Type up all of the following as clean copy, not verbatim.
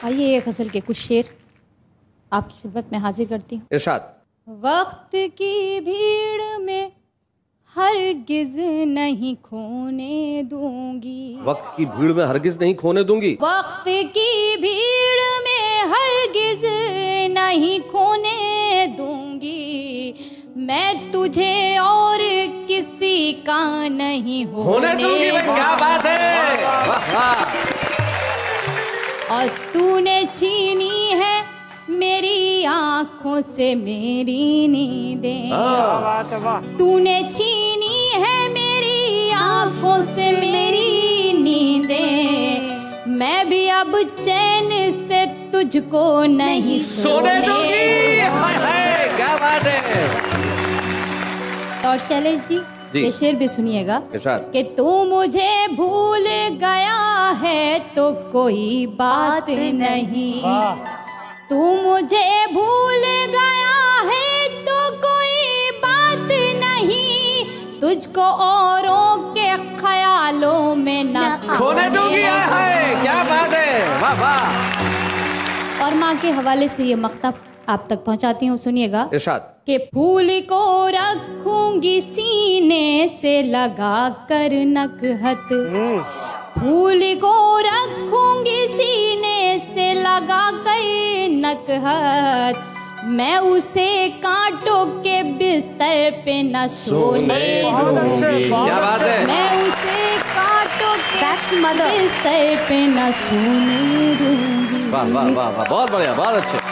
आइए ये गज़ल के कुछ शेर आपकी खिदमत में हाजिर करती हूँ। इरशाद। वक्त की भीड़ में हरगिज नहीं खोने दूंगी, वक्त की भीड़ में हरगिज नहीं खोने दूंगी, वक्त की भीड़ में हरगिज नहीं खोने दूंगी, मैं तुझे और किसी का नहीं होने दूंगी। क्या बात है, वाह वाह। और तूने छीनी है मेरी आंखों से मेरी नींदें, तूने छीनी है मेरी आंखों से मेरी नींदें, मैं भी अब चैन से तुझको नहीं सोने दूंगी। क्या बात है। और शैलेश जी ये शेर भी सुनिएगा कि तू मुझे भूल गया है तो कोई बात नहीं, तू मुझे भूल गया है तो कोई बात नहीं, तुझको औरों के ख्यालों में न खोने दूंगी। क्या बात है, वाह वाह। और माँ के हवाले से ये मक्ता आप तक पहुँचाती हूँ, सुनिएगा। इरशाद। कि फूल को रखूंगी सीने से लगा कर नकहत, फूल को रखूंगी सीने से लगा कर नकहत, मैं उसे कांटों के बिस्तर पे न सोने दूंगी। क्या बात है। मैं उसे कांटों के बिस्तर पे न सोने दूंगी। वाह वाह वाह वाह, बहुत बढ़िया, बहुत अच्छे।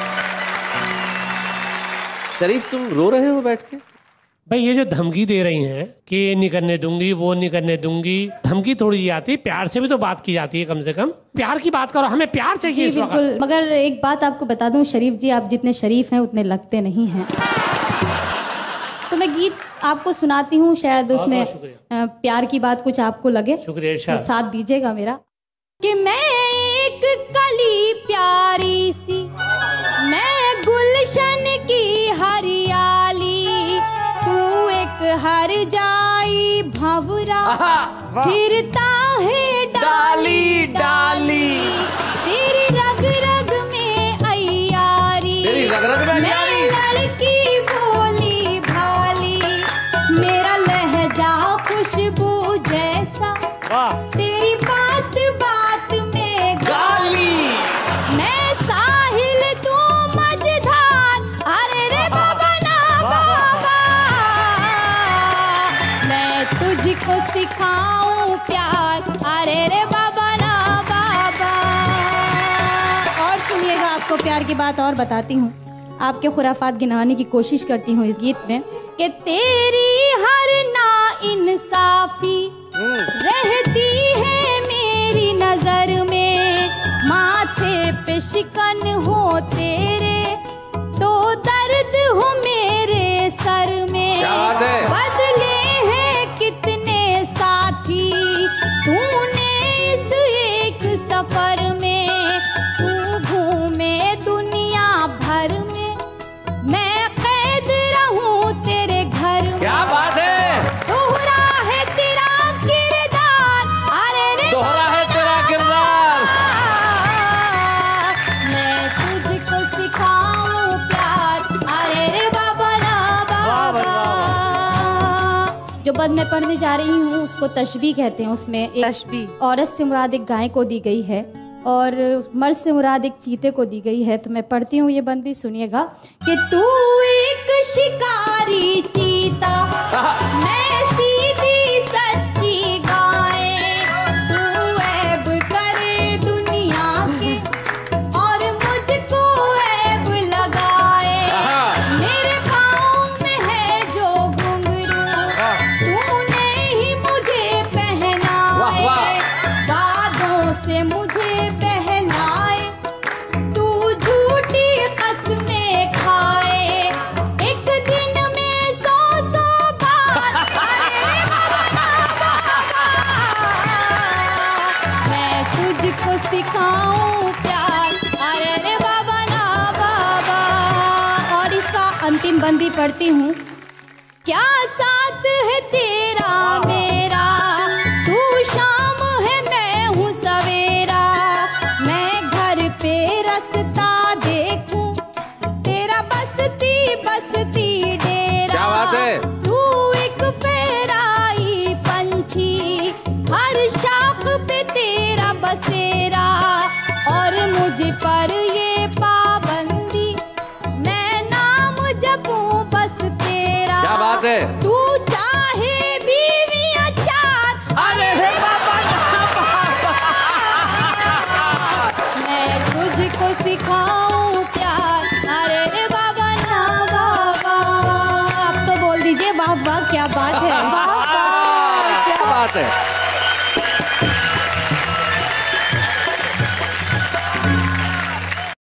शरीफ तुम रो रहे हो बैठ के? भाई ये जो धमकी दे रही हैं कि ये नहीं करने दूंगी वो नहीं करने दूंगी, धमकी थोड़ी सी आती है, प्यार से भी तो बात की जाती है, कम से कम प्यार की बात करो, हमें प्यार चाहिए इस वक्त। बिल्कुल, मगर एक बात आपको बता दूं शरीफ जी, आप जितने शरीफ हैं उतने लगते नहीं हैं। तो मैं गीत आपको सुनाती हूँ, शायद उसमें प्यार की बात कुछ आपको लगे, शुक्रिया, तो साथ दीजिएगा मेरा। कि मैं एक कली प्यारी सी, मैं गुलशन की हरियाली, तू एक हर जाई भंवरा फिरता है डाली डाली, तेरी रग रग में अय्यारी, मैं लड़की भोली भाली, मेरा लहजा खुशबू जैसा, तेरी बात बात में गाली, मैं साहिल तू मझधार, अरे रे बाबा ना बाबा, मैं तुझको सिखाऊं प्यार, अरे रे बाबा ना बाबा। और सुनिएगा, आपको प्यार की बात और बताती हूँ, आपके खुराफात गिनाने की कोशिश करती हूँ इस गीत में। कि तेरी हर ना इंसाफी रहती है मेरी नजर में, माथे पे शिकन हो तेरे तो दर्द हो मेरे सर में, बदले हैं कितने साथी तूने इस एक सफर में, तू घूमे दुनिया भर में, मैं कैद रहूं तेरे घर में। क्या बात है। दोहरा है तेरा किरदार, अरे रे दोहरा है तेरा किरदार, मैं तुझको सिखाऊं प्यार, अरे रे बाबा ना बाबा। जो बंद मैं पढ़ने जा रही हूँ उसको तशबीह कहते हैं, उसमें एक औरत से मुराद एक गाय को दी गई है और मर्द से मुराद एक चीते को दी गई है। तो मैं पढ़ती हूँ ये बंदी, सुनिएगा। कि तू एक शिकारी चीता, मैं सीधी सच्ची गाय, तू ऐब करे दुनिया के और मुझको ऐब लगाए, मेरे पाँव में है जो घुंघरू तूने ही मुझे पहनाए, बादों से मुझे बहलाए, तू झूठी कसमें खाए, एक दिन में 100 बार, मैं तुझको सिखाऊं प्यार, अरे रे बाबा ना बाबा। और इसका अंतिम बंदी पढ़ती हूँ। क्या साथ है तेरा मेरा, तू शाम है मैं हूँ सवेरा, मैं घर पे एक फेराई पंछी, हर शाख पे तेरा बसेरा, और मुझ पर ये पाबंदी, मैं नाम जपूं बस तेरा। क्या बात है। तू चाहे बीवियां चार, अरे बाबा मैं तुझको सिखाऊं प्यार, अरे रे बाबा ना बाबा। अब तो बोल दीजिए वाह वाह क्या बात है। क्या बात है।